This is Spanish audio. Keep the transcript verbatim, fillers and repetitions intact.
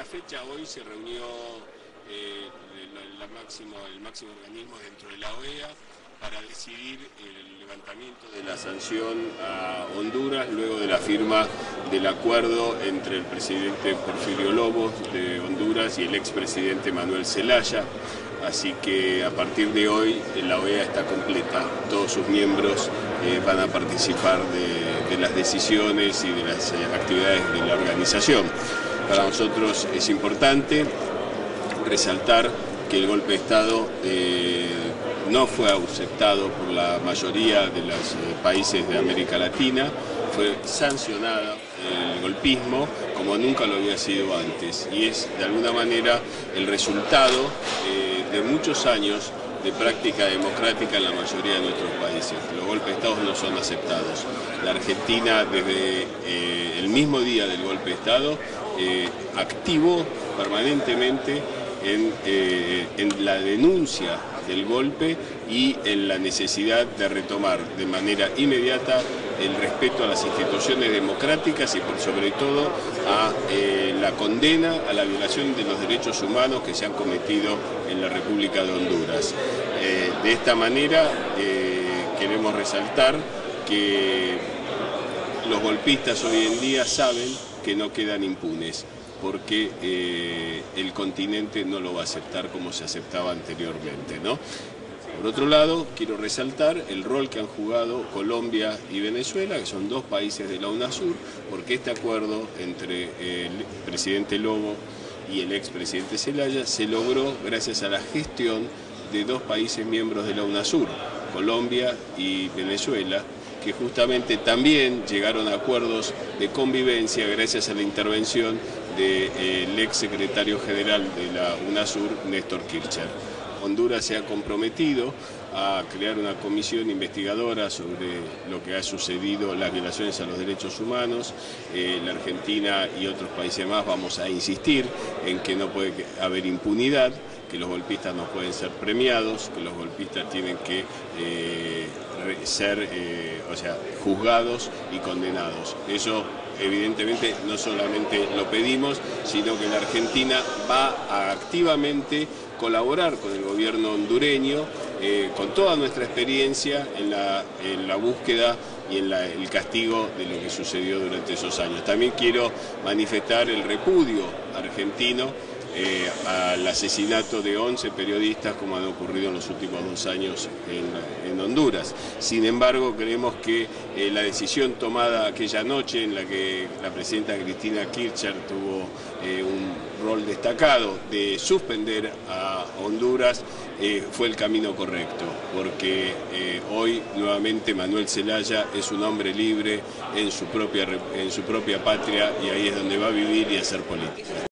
fecha hoy se reunió eh, el, la máximo, el máximo organismo dentro de la O E A para decidir el levantamiento de la sanción a Honduras luego de la firma del acuerdo entre el presidente Porfirio Lobo de Honduras y el expresidente Manuel Zelaya. Así que a partir de hoy la O E A está completa, todos sus miembros eh, van a participar de, de las decisiones y de las eh, actividades de la organización. Para nosotros es importante resaltar que el golpe de Estado eh, no fue aceptado por la mayoría de los eh, países de América Latina, fue sancionado el golpismo como nunca lo había sido antes y es de alguna manera el resultado eh, de muchos años de práctica democrática en la mayoría de nuestros países. Los golpes de Estado no son aceptados. La Argentina desde eh, el mismo día del golpe de Estado eh, activó permanentemente en, eh, en la denuncia del golpe y en la necesidad de retomar de manera inmediata el respeto a las instituciones democráticas y por sobre todo a eh, la condena a la violación de los derechos humanos que se han cometido en la República de Honduras. Eh, de esta manera eh, queremos resaltar que los golpistas hoy en día saben que no quedan impunes, porque eh, el continente no lo va a aceptar como se aceptaba anteriormente, ¿no? Por otro lado, quiero resaltar el rol que han jugado Colombia y Venezuela, que son dos países de la UNASUR, porque este acuerdo entre el presidente Lobo y el expresidente Zelaya se logró gracias a la gestión de dos países miembros de la UNASUR, Colombia y Venezuela, que justamente también llegaron a acuerdos de convivencia gracias a la intervención del ex secretario general de la UNASUR, Néstor Kirchner. Honduras se ha comprometido a crear una comisión investigadora sobre lo que ha sucedido, las violaciones a los derechos humanos. Eh, la Argentina y otros países más vamos a insistir en que no puede haber impunidad, que los golpistas no pueden ser premiados, que los golpistas tienen que eh, ser eh, o sea, juzgados y condenados. Eso evidentemente no solamente lo pedimos, sino que la Argentina va a activamente colaborar con el gobierno hondureño, eh, con toda nuestra experiencia en la, en la búsqueda y en la, el castigo de lo que sucedió durante esos años. También quiero manifestar el repudio argentino eh, al asesinato de once periodistas como han ocurrido en los últimos dos años en, en Honduras. Sin embargo, creemos que eh, la decisión tomada aquella noche en la que la presidenta Cristina Kirchner tuvo eh, un rol destacado de suspender a Honduras eh, fue el camino correcto, porque eh, hoy nuevamente Manuel Zelaya es un hombre libre en su propia, en su propia patria y ahí es donde va a vivir y hacer política.